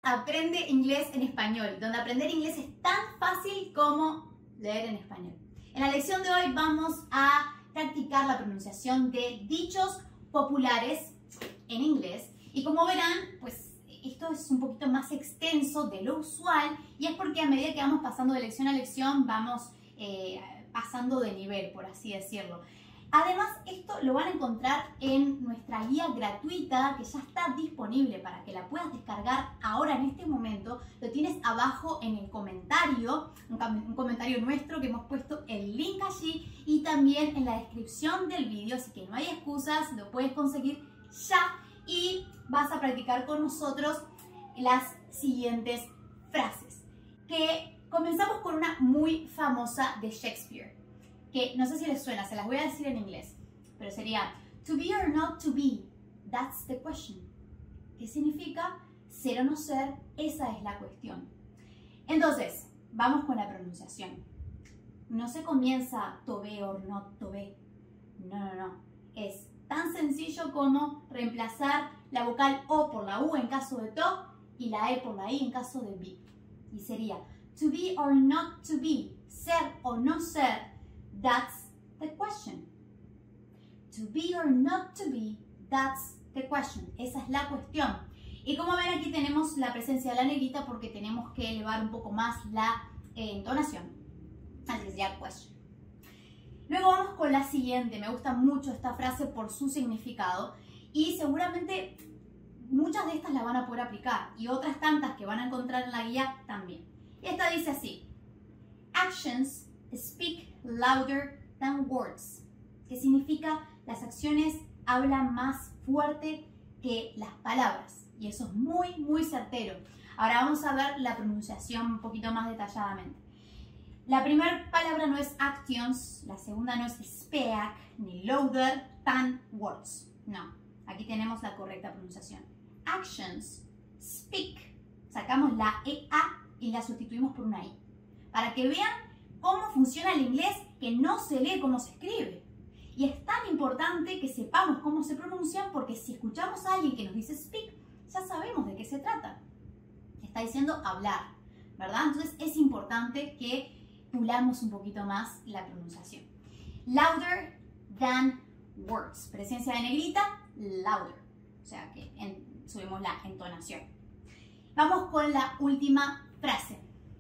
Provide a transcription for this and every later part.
Aprende inglés en español, donde aprender inglés es tan fácil como leer en español. En la lección de hoy vamos a practicar la pronunciación de dichos populares en inglés. Y como verán, pues esto es un poquito más extenso de lo usual y es porque a medida que vamos pasando de lección a lección vamos pasando de nivel, por así decirlo. Además, esto lo van a encontrar en nuestra guía gratuita que ya está disponible para que la puedas descargar ahora en este momento. Lo tienes abajo en el comentario, un comentario nuestro que hemos puesto el link allí y también en la descripción del vídeo, así que no hay excusas, lo puedes conseguir ya y vas a practicar con nosotros las siguientes frases. Que comenzamos con una muy famosa de Shakespeare, que no sé si les suena, se las voy a decir en inglés, pero sería to be or not to be, that's the question. ¿Qué significa? Ser o no ser, esa es la cuestión. Entonces, vamos con la pronunciación. No se comienza to be or not to be. No. Es tan sencillo como reemplazar la vocal O por la U en caso de to y la E por la I en caso de be. Y sería to be or not to be, ser o no ser, that's the question. To be or not to be, that's the question. Esa es la cuestión. Y como ven, aquí tenemos la presencia de la negrita porque tenemos que elevar un poco más la entonación. Así que sería question. Luego vamos con la siguiente. Me gusta mucho esta frase por su significado y seguramente muchas de estas la van a poder aplicar y otras tantas que van a encontrar en la guía también. Y esta dice así: Actions speak louder than words. Que significa las acciones hablan más fuerte que las palabras. Y eso es muy certero. Ahora vamos a ver la pronunciación un poquito más detalladamente. La primera palabra no es actions, la segunda no es speak, ni louder than words. No, aquí tenemos la correcta pronunciación. Actions speak. Sacamos la EA y la sustituimos por una I. Para que vean cómo funciona el inglés, que no se lee como se escribe. Y es tan importante que sepamos cómo se pronuncian porque si escuchamos a alguien que nos dice speak, ya sabemos de qué se trata. Está diciendo hablar, ¿verdad? Entonces es importante que pulamos un poquito más la pronunciación. Louder than words. Presencia de negrita, louder. O sea que subimos la entonación. Vamos con la última frase.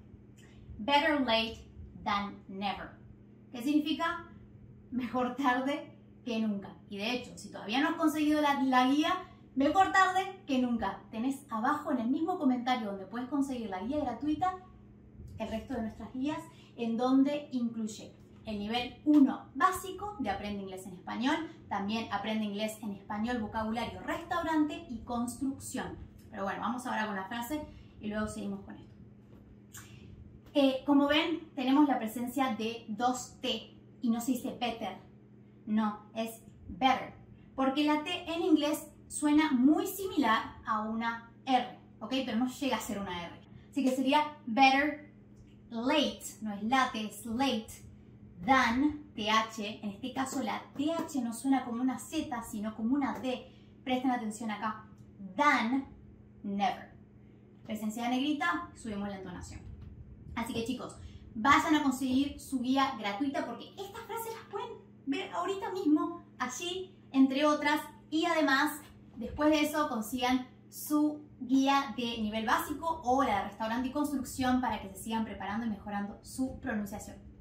Better late than never. ¿Qué significa? Mejor tarde que nunca. Y de hecho, si todavía no has conseguido la guía, mejor tarde que nunca. Tenés abajo en el mismo comentario donde puedes conseguir la guía gratuita, el resto de nuestras guías, en donde incluye el nivel 1 básico de Aprende Inglés en Español, también Aprende Inglés en Español, vocabulario, restaurante y construcción. Pero bueno, vamos ahora con la frase y luego seguimos con esto. Como ven, tenemos la presencia de dos T y no se dice better, no, es better, porque la T en inglés suena muy similar a una R, ¿ok? Pero no llega a ser una R. Así que sería better late, no es late, es late, than, TH. En este caso la TH no suena como una Z, sino como una D. Presten atención acá. Than, never. Presencia de negrita, subimos la entonación. Así que chicos, vayan a conseguir su guía gratuita porque estas frases las pueden ver ahorita mismo, allí, entre otras. Y además, después de eso, consigan su guía de nivel básico o la de restaurante y construcción para que se sigan preparando y mejorando su pronunciación.